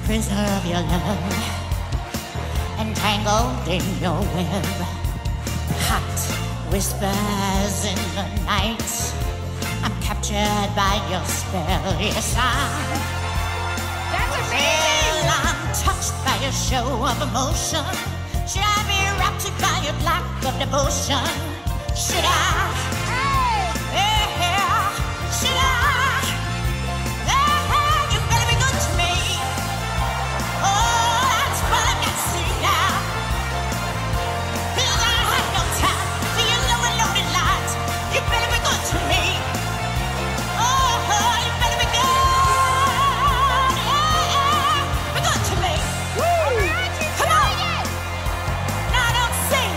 preserve your love, entangled in your web. Hot whispers in the night, I'm captured by your spell. Yes, That's amazing! well, I'm touched by your show of emotion. Should I be raptured by your lack of devotion? Should I? Yeah, should I? You better be good to me. Oh, that's what I got to see now. 'Cause I had no time for your low and loaded lies. You better be good to me. Oh, you better be good. Yeah, be good to me. Come on. Now don't sing.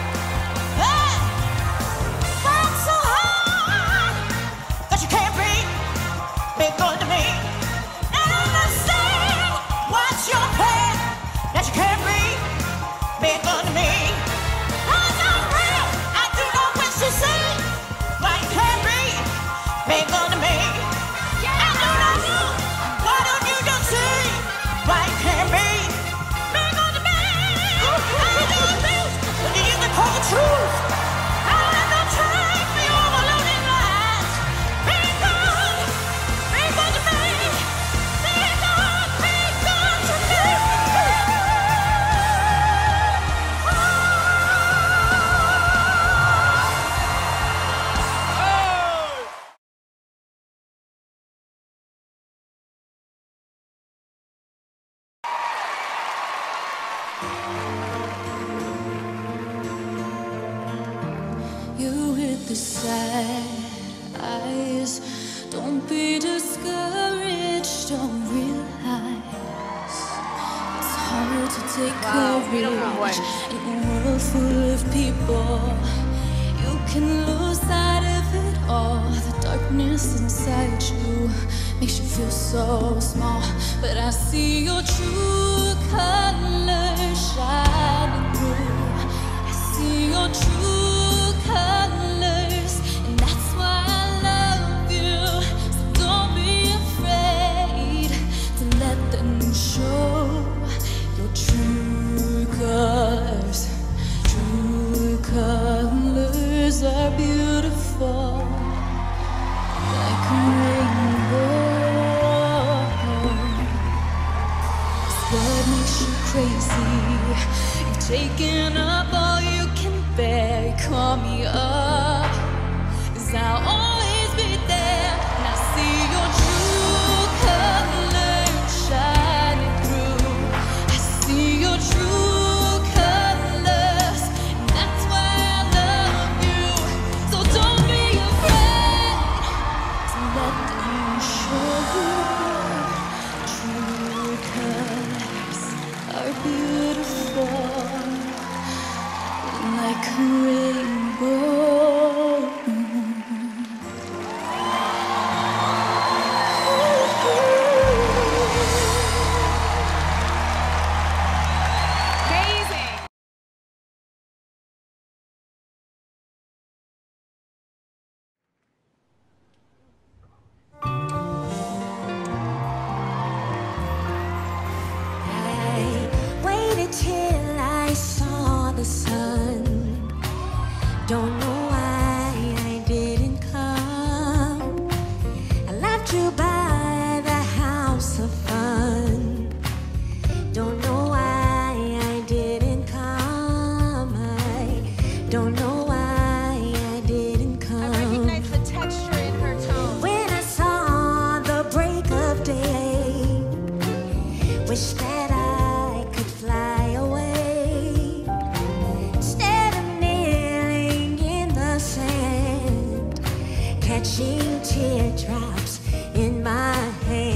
Fight so hard that you can't breathe. Be good to me. Now don't sing. What's your plan that you can't breathe? Be good to me. Cause I'm real. I do not wish to see. Why you can't breathe? Be good to me. I do not know. Why don't you just see? Why you can't breathe? Be good to me. I do abuse, but you can call the truth. I don't have no time for your overloaded lies. Be good to me. Be good to me. You with the sad eyes, don't be discouraged, don't realize it's hard to take courage in a world full of people. You can lose sight of it all. The darkness inside you makes you feel so small, but I see your true colors shining through. I see your true colors, and that's why I love you. So don't be afraid to let them show your true colors. True colors are beautiful, like a rainbow. It's what makes you crazy. You've taken up all you can bear. Call me up, 'cause I'll always be there. And I see your true colors shining through. I see your true colors, and that's why I love you. So don't be afraid to let them show you. True colors are beautiful, like a rainbow. Amazing! I waited till I saw the sun. Don't know why I didn't come. I left you by the house of fun. Don't know why I didn't come. I don't know why I didn't come. I recognize the texture in her tone. When I saw the break of day, wish that I could fly away. Instead of kneeling in the sand, catching teardrops in my hand.